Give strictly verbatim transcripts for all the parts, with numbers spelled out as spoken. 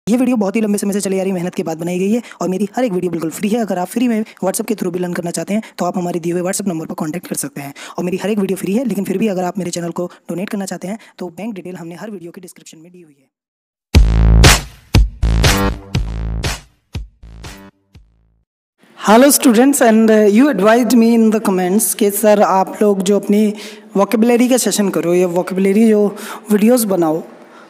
ये वीडियो बहुत ही लंबे समय से चली आ रही मेहनत के बाद बनाई गई है और मेरी हर एक वीडियो बिल्कुल फ्री है। अगर आप फ्री में व्हाट्सएप के थ्रू भी लर्न करना चाहते हैं तो आप हमारे दिए हुए व्हाट्सएप नंबर पर कांटेक्ट कर सकते हैं। और मेरी हर एक वीडियो फ्री है, लेकिन फिर भी अगर आप मेरे चैनल को डोनेट करना चाहते हैं तो बैंक डिटेल हमने हर वीडियो के डिस्क्रिप्शन में दी हुई है। Hello students, and you advised me in the comments कि सर आप लोग जो अपनी वोकेबुलरी का सेशन करो या वोकेबुलरी जो वीडियोस बनाओ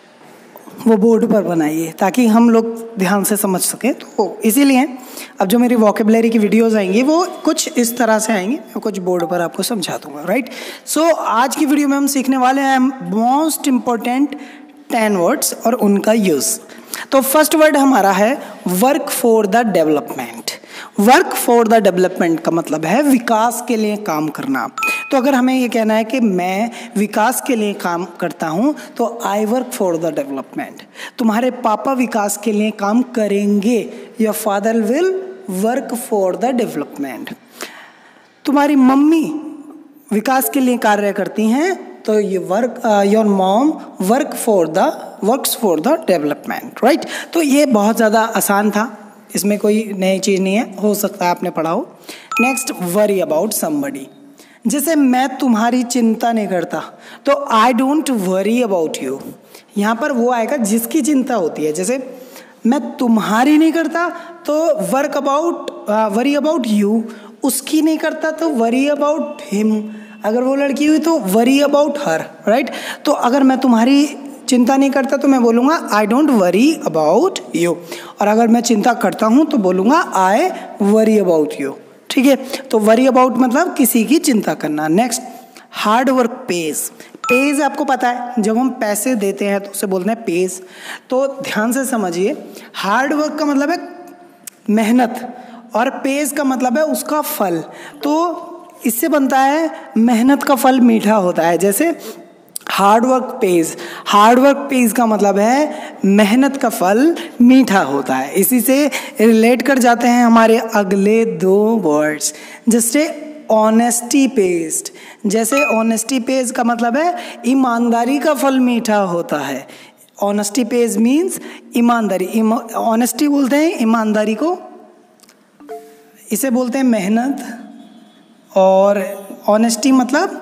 वो बोर्ड पर बनाइए ताकि हम लोग ध्यान से समझ सकें। तो इसीलिए अब जो मेरी वोकेबुलरी की वीडियोस आएंगी वो कुछ इस तरह से आएंगी, मैं कुछ बोर्ड पर आपको समझा दूंगा। राइट, सो आज की वीडियो में हम सीखने वाले हैं मोस्ट इम्पोर्टेंट टेन वर्ड्स और उनका यूज़। तो फर्स्ट वर्ड हमारा है work for the development. Work for the development का मतलब है विकास के लिए काम करना। तो अगर हमें ये कहना है कि मैं विकास के लिए काम करता हूँ तो I work for the development. तुम्हारे पापा विकास के लिए काम करेंगे, your father will work for the development. तुम्हारी मम्मी विकास के लिए कार्य करती हैं तो ये work your mom work for the works for the development. Right, तो ये बहुत ज़्यादा आसान था, इसमें कोई नई चीज़ नहीं है, हो सकता है आपने पढ़ा हो। Next, worry about somebody. जैसे मैं तुम्हारी चिंता नहीं करता तो I don't worry about you. यहाँ पर वो आएगा जिसकी चिंता होती है। जैसे मैं तुम्हारी नहीं करता तो work about worry about you, उसकी नहीं करता तो वरी अबाउट हिम। अगर वो लड़की हुई तो वरी अबाउट हर। राइट, तो अगर मैं तुम्हारी चिंता नहीं करता तो मैं बोलूँगा I don't worry about you, और अगर मैं चिंता करता हूँ तो बोलूँगा आई वरी अबाउट यू। ठीक है, तो वरी अबाउट मतलब किसी की चिंता करना। Next, hard work pays. Pays आपको पता है, जब हम पैसे देते हैं तो उसे बोलते हैं पेज। तो ध्यान से समझिए, हार्ड वर्क का मतलब है मेहनत और पेज का मतलब है उसका फल। तो इससे बनता है मेहनत का फल मीठा होता है। जैसे hard work pays, hard work pays का मतलब है मेहनत का फल मीठा होता है। इसी से रिलेट कर जाते हैं हमारे अगले दो वर्ड्स, जैसे ऑनेस्टी पेस्ट। जैसे ऑनेस्टी पेज का मतलब है ईमानदारी का फल मीठा होता है। ऑनेस्टी पेज मीन्स ईमानदारी। ऑनेस्टी बोलते हैं ईमानदारी को, इसे बोलते हैं मेहनत, और ऑनेस्टी मतलब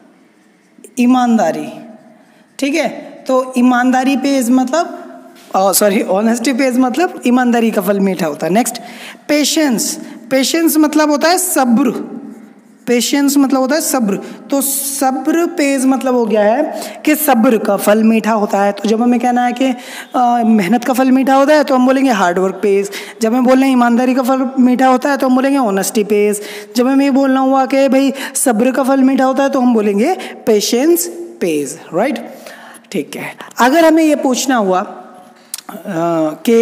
ईमानदारी। ठीक है, तो ईमानदारी पेज मतलब सॉरी ऑनेस्टी पेज मतलब ईमानदारी का फल मीठा होता है। Next, patience. पेशेंस मतलब होता है सब्र। पेशेंस मतलब होता है सब्र। तो सब्र पेज मतलब हो गया है कि सब्र का फल मीठा होता है। तो जब हमें कहना है कि मेहनत का फल मीठा होता है तो हम बोलेंगे हार्ड वर्क पेज। जब हम बोल रहे हैं ईमानदारी का फल मीठा होता है तो हम बोलेंगे ऑनेस्टी पेज। जब हमें ये बोलना हुआ कि भाई सब्र का फल मीठा होता है तो हम बोलेंगे पेशेंस पेज। राइट, ठीक है। अगर हमें ये पूछना हुआ कि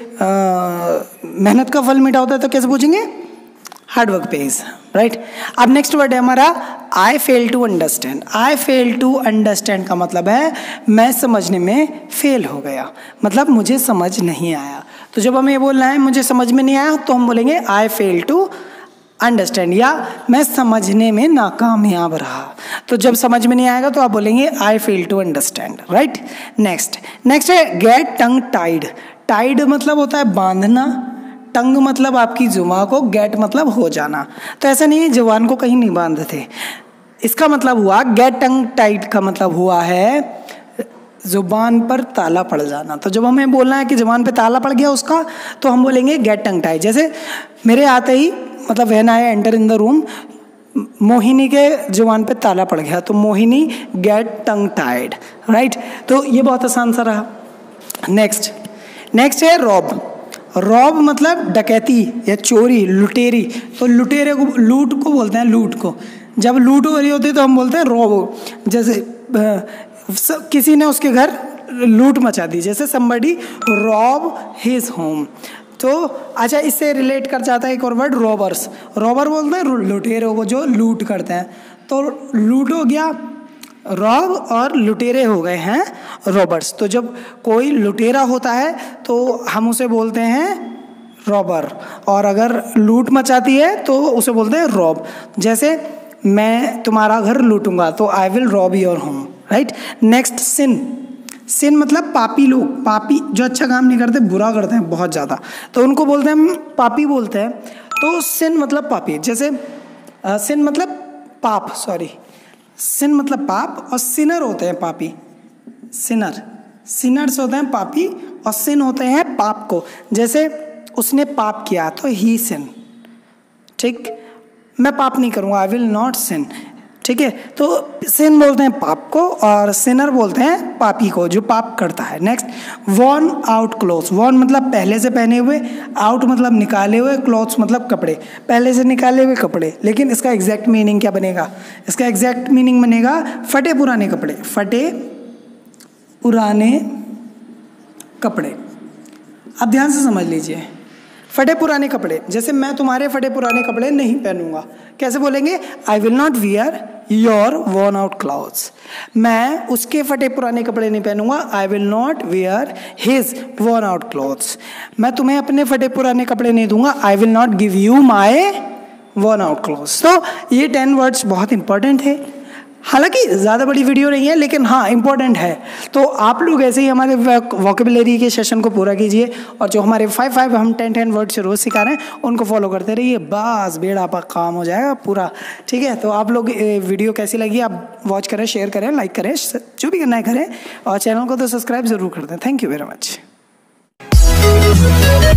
मेहनत का फल मीठा होता है तो कैसे पूछेंगे? Hard work pays. राइट, अब नेक्स्ट वर्ड है हमारा I fail to understand. I fail to understand का मतलब है मैं समझने में फेल हो गया, मतलब मुझे समझ नहीं आया। तो जब हमें ये बोलना है मुझे समझ में नहीं आया तो हम बोलेंगे आई फेल टू अंडरस्टैंड, या मैं समझने में नाकामयाब रहा। तो जब समझ में नहीं आएगा तो आप बोलेंगे I fail to understand. Right, next next है गेट टंग टाइड। टाइड मतलब होता है बांधना, टंग मतलब आपकी जुबान को, गेट मतलब हो जाना। तो ऐसा नहीं है जुबान को कहीं नहीं बांधते, इसका मतलब हुआ गेट टंग टाइड का मतलब हुआ है जुबान पर ताला पड़ जाना। तो जब हमें बोलना है कि जुबान पे ताला पड़ गया उसका, तो हम बोलेंगे गेट टंग टाइड। जैसे मेरे आते ही मतलब when I enter in the room, Mohini के जुबान पे ताला पड़ गया तो Mohini get tongue tied. Right, तो ये बहुत आसान सा रहा। नेक्स्ट नेक्स्ट है रॉब। रॉब मतलब डकैती या चोरी, लुटेरी। तो लुटेरे को, लूट को बोलते हैं लूट को। जब लूट हो रही होती है तो हम बोलते हैं रॉब। जैसे किसी ने उसके घर लूट मचा दी, जैसे somebody रॉब हिज होम। तो अच्छा, इससे रिलेट कर जाता है एक और वर्ड रॉबर्स। रॉबर बोलते हैं लुटेरों को जो लूट करते हैं। तो लूट हो गया रॉब और लुटेरे हो गए हैं रॉबर्स। तो जब कोई लुटेरा होता है तो हम उसे बोलते हैं रॉबर, और अगर लूट मचाती है तो उसे बोलते हैं रॉब। जैसे मैं तुम्हारा घर लूटूंगा तो I will rob your home. Right, next sin. Sin मतलब पापी लोग, पापी जो अच्छा काम नहीं करते, बुरा करते हैं बहुत ज़्यादा, तो उनको बोलते हैं हम पापी बोलते हैं। तो सिन मतलब पापी, जैसे सिन मतलब पाप, सॉरी सिन मतलब पाप, और सिनर होते हैं पापी, सिनर सिनर्स होते हैं पापी, और सिन होते हैं पाप को। जैसे उसने पाप किया तो ही सिन, ठीक, मैं पाप नहीं करूँगा, आई विल नॉट सिन, ठीक है। तो सिन बोलते हैं पाप को, और सिनर बोलते हैं पापी को जो पाप करता है। Next, worn out clothes, worn मतलब पहले से पहने हुए, आउट मतलब निकाले हुए, क्लोथ्स मतलब कपड़े, पहले से निकाले हुए कपड़े। लेकिन इसका एग्जैक्ट मीनिंग क्या बनेगा? इसका एग्जैक्ट मीनिंग बनेगा फटे पुराने कपड़े, फटे पुराने कपड़े। अब ध्यान से समझ लीजिए, फटे पुराने कपड़े, जैसे मैं तुम्हारे फटे पुराने कपड़े नहीं पहनूंगा, कैसे बोलेंगे? I will not wear your worn out clothes, मैं उसके फटे पुराने कपड़े नहीं पहनूंगा, I will not wear his worn out clothes, मैं तुम्हें अपने फटे पुराने कपड़े नहीं दूंगा, I will not give you my worn out clothes. तो ये टेन वर्ड्स बहुत इंपॉर्टेंट है, हालांकि ज़्यादा बड़ी वीडियो नहीं है, लेकिन हाँ इम्पोर्टेंट है। तो आप लोग ऐसे ही हमारे वोकेबुलरी के सेशन को पूरा कीजिए, और जो हमारे फाइव फाइव हम टेन टेन वर्ड से रोज़ सिखा रहे हैं उनको फॉलो करते रहिए, बस बेड़ा पाक काम हो जाएगा पूरा, ठीक है। तो आप लोग वीडियो कैसी लगी आप वॉच करें, शेयर करें, लाइक करें, जो भी करना है करें, और चैनल को तो सब्सक्राइब ज़रूर कर दें। Thank you very much.